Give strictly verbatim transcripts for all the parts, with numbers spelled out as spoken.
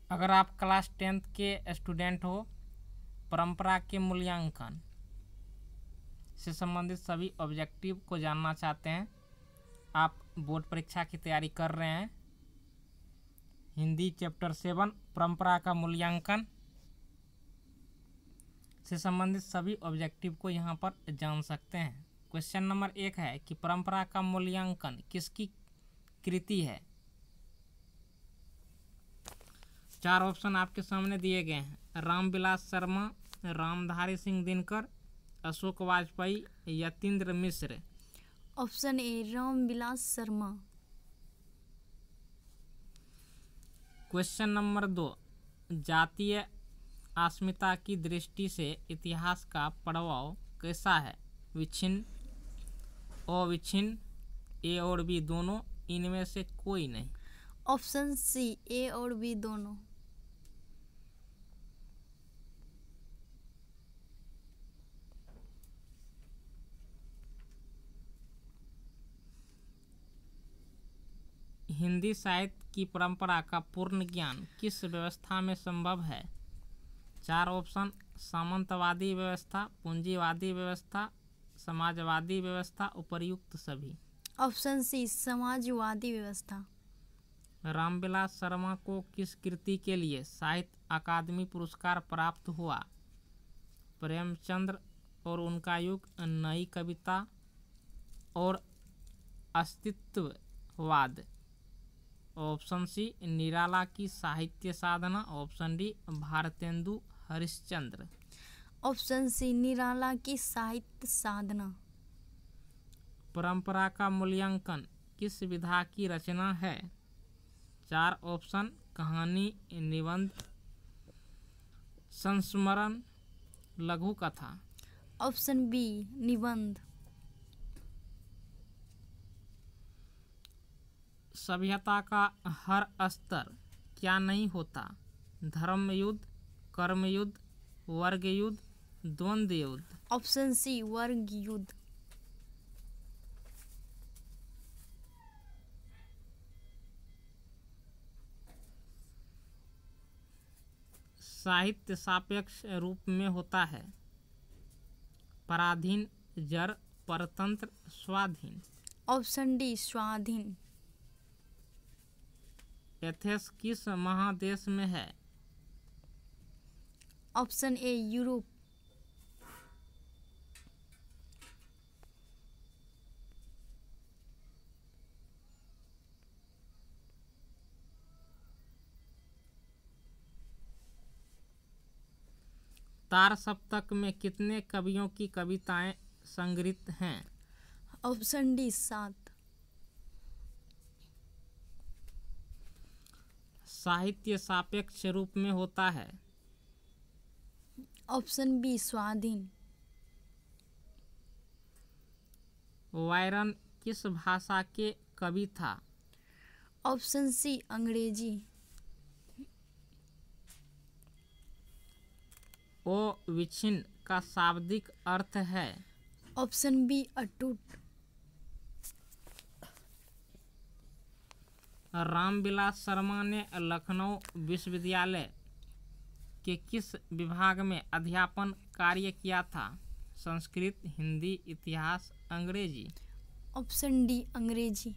अगर आप class tenth के स्टूडेंट हो, परंपरा के मूल्यांकन से संबंधित सभी ऑब्जेक्टिव को जानना चाहते हैं, आप बोर्ड परीक्षा की तैयारी कर रहे हैं, हिंदी चैप्टर सेवन परंपरा का मूल्यांकन से संबंधित सभी ऑब्जेक्टिव को यहाँ पर जान सकते हैं। क्वेश्चन नंबर एक है कि परंपरा का मूल्यांकन किसकी कृति है। चार ऑप्शन आपके सामने दिए गए हैं, Ramvilas Sharma, Ramdhari Singh Dinkar, Ashok Vajpayee, Yatindra Mishra. Option A Ramvilas Sharma. Question number दो, जातीय अस्मिता की दृष्टि से इतिहास का प्रभाव कैसा है। विच्छिन्न, अविच्छिन्न, ए और बी दोनों, इनमें से कोई नहीं। ऑप्शन सी ए और बी दोनों। हिंदी साहित्य की परंपरा का पूर्ण ज्ञान किस व्यवस्था में संभव है। चार ऑप्शन, सामंतवादी व्यवस्था, पूंजीवादी व्यवस्था, समाजवादी व्यवस्था, उपर्युक्त सभी। ऑप्शन सी समाजवादी व्यवस्था। रामविलास शर्मा को किस कृति के लिए साहित्य अकादमी पुरस्कार प्राप्त हुआ। प्रेमचंद्र और उनका युग, नई कविता और अस्तित्ववाद। ऑप्शन सी निराला की साहित्य साधना। Option D Bharatendu Harishchandra. Option C Nirala की साहित्य साधना। परंपरा का मूल्यांकन किस विधा की रचना है। चार ऑप्शन, कहानी, निबंध, संस्मरण, लघु कथा। ऑप्शन बी निबंध। सभ्यता का हर स्तर क्या नहीं होता। धर्म युद्ध, कर्म युद्ध, वर्ग युद्ध, द्वंद्व युद्ध। ऑप्शन सी वर्ग युद्ध। साहित्य सापेक्ष रूप में होता है। पराधीन, जड़, परतंत्र, स्वाधीन। ऑप्शन डी स्वाधीन। एथेंस किस महादेश में है। Option A Europe. तार सप्तक में कितने कवियों की कविताएं संग्रहित हैं। ऑप्शन डी सात। साहित्य सापेक्ष रूप में होता है। ऑप्शन बी स्वाधीन। वायरन किस भाषा के कवि था। ऑप्शन सी अंग्रेजी। अविच्छिन्न का शाब्दिक अर्थ है। ऑप्शन बी अटूट। रामविलास शर्मा ने लखनऊ विश्वविद्यालय के किस विभाग में अध्यापन कार्य किया था। संस्कृत, हिंदी, इतिहास, अंग्रेजी। ऑप्शन डी अंग्रेजी।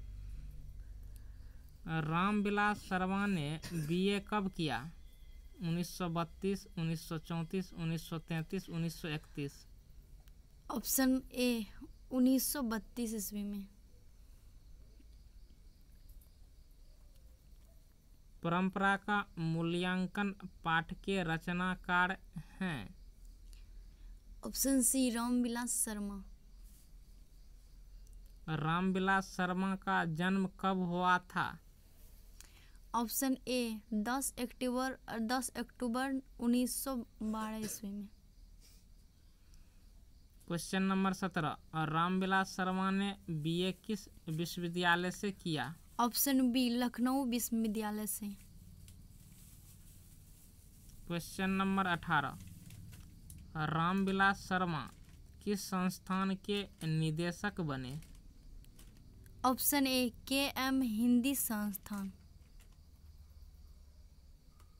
रामविलास शर्मा ने बीए कब किया। उन्नीस सौ बत्तीस, उन्नीस सौ चौंतीस, उन्नीस सौ तैंतीस, उन्नीस सौ इकतीस। ऑप्शन ए उन्नीस सौ बत्तीस ईस्वी में। परंपरा का मूल्यांकन पाठ के रचनाकार हैं। Option C Ramvilas Sharma. रामविलास शर्मा का जन्म कब हुआ था। ऑप्शन ए दस अक्टूबर दस अक्टूबर उन्नीस सौ बारह ईस्वी में। क्वेश्चन नंबर सत्रह, रामविलास शर्मा ने बीए किस विश्वविद्यालय से किया। ऑप्शन बी लखनऊ विश्वविद्यालय से। क्वेश्चन नंबर अठारह, रामविलास शर्मा किस संस्थान के निदेशक बने। ऑप्शन ए के एम हिंदी संस्थान।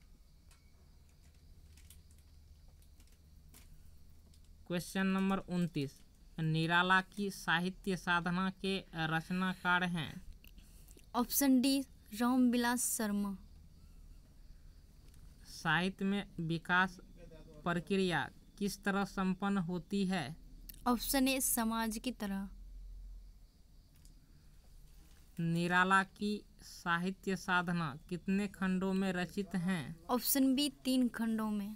क्वेश्चन नंबर उनतीस, निराला की साहित्य साधना के रचनाकार हैं। Option D Ramvilas Sharma. साहित्य में विकास प्रक्रिया किस तरह संपन्न होती है? ऑप्शन ए समाज की तरह। निराला की साहित्य साधना कितने खंडों में रचित हैं? ऑप्शन बी तीन खंडों में।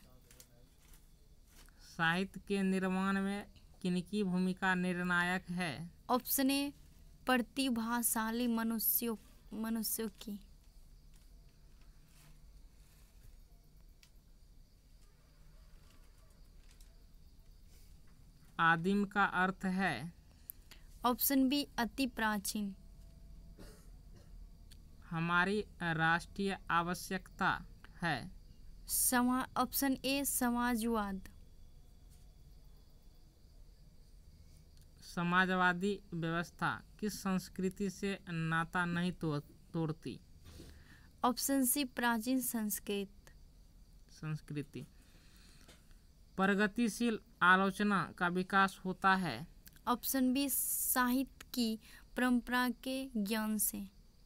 साहित्य के निर्माण में किनकी भूमिका निर्णायक है? ऑप्शन ए प्रतिभाशाली मनुष्यों मनुष्यों की। आदिम का अर्थ है? ऑप्शन बी अति प्राचीन। हमारी राष्ट्रीय आवश्यकता है? समा ऑप्शन ए समाजवाद। समाजवादी व्यवस्था किस संस्कृति से नाता नहीं तो, तोड़ती? ऑप्शन सी प्राचीन संस्कृत संस्कृति। प्रगतिशील आलोचना का विकास होता है? ऑप्शन बी साहित्य की परंपरा के ज्ञान से।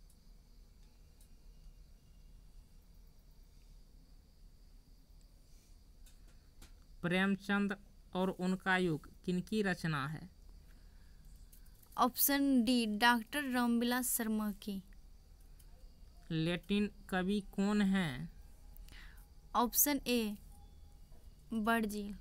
प्रेमचंद और उनका युग किनकी रचना है? Option D doctor Ramvilas Sharma की। लैटिन कवि कौन हैं? Option A Virgil.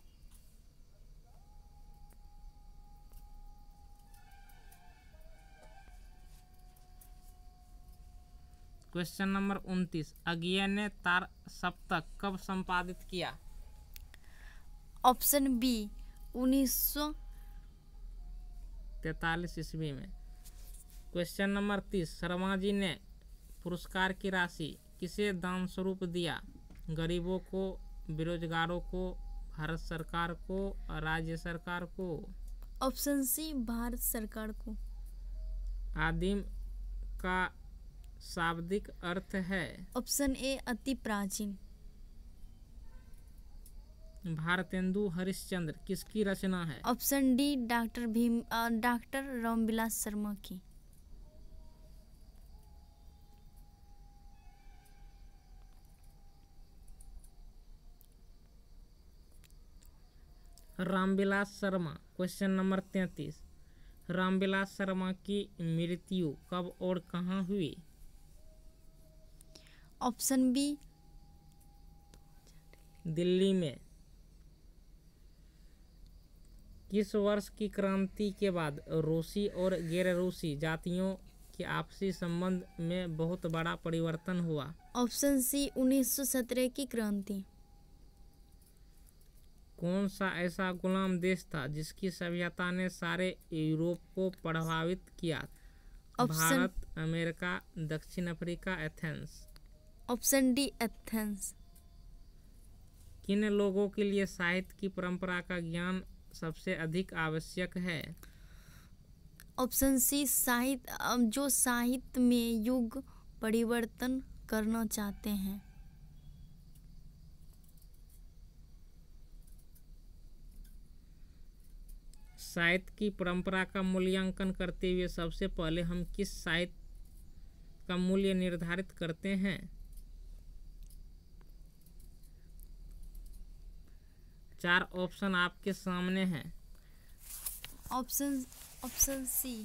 Question number उनतीस, अज्ञेय ने तार सप्तक कब संपादित किया? ऑप्शन बी उन्नीस सौ तैतालीस ईस्वी में। क्वेश्चन नंबर तीस, शर्मा जी ने पुरस्कार की राशि किसे दान स्वरूप दिया? गरीबों को, बेरोजगारों को, भारत सरकार को, राज्य सरकार को? ऑप्शन सी भारत सरकार को। आदिम का शाब्दिक अर्थ है? ऑप्शन ए अति प्राचीन। भारतेंदु हरिश्चंद्र किसकी रचना है? Option D doctor Bhim doctor Ramvilas Sharma की। रामविलास शर्मा। क्वेश्चन नंबर तैंतीस, रामविलास शर्मा की मृत्यु कब और कहाँ हुई? ऑप्शन बी दिल्ली में। किस वर्ष की क्रांति के बाद रूसी और गैर रूसी जातियों के आपसी संबंध में बहुत बड़ा परिवर्तन हुआ? ऑप्शन सी उन्नीस सौ सत्रह की क्रांति। कौन सा ऐसा गुलाम देश था जिसकी सभ्यता ने सारे यूरोप को प्रभावित किया? भारत, अमेरिका, दक्षिण Africa, Athens? Option D Athens. किन लोगों के लिए साहित्य की परंपरा का ज्ञान सबसे अधिक आवश्यक है? ऑप्शन सी साहित्य जो साहित्य में युग परिवर्तन करना चाहते हैं। साहित्य की परंपरा का मूल्यांकन करते हुए सबसे पहले हम किस साहित्य का मूल्य निर्धारित करते हैं? चार ऑप्शन आपके सामने हैं। ऑप्शन ऑप्शन सी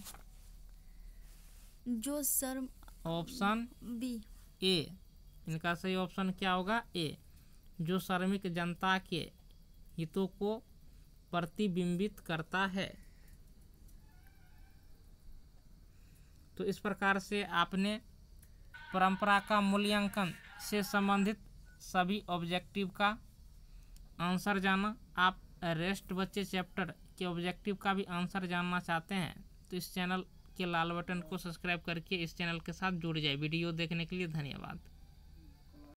जो शर्म ऑप्शन बी। ए, इनका सही ऑप्शन क्या होगा? ए, जो श्रमिक जनता के हितों को प्रतिबिंबित करता है। तो इस प्रकार से आपने परंपरा का मूल्यांकन से संबंधित सभी ऑब्जेक्टिव का आंसर जाना। आप रेस्ट बच्चे चैप्टर के ऑब्जेक्टिव का भी आंसर जानना चाहते हैं तो इस चैनल के लाल बटन को सब्सक्राइब करके इस चैनल के साथ जुड़ जाए। वीडियो देखने के लिए धन्यवाद।